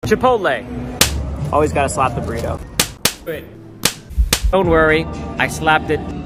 Chipotle. Always gotta slap the burrito. Wait. Don't worry, I slapped it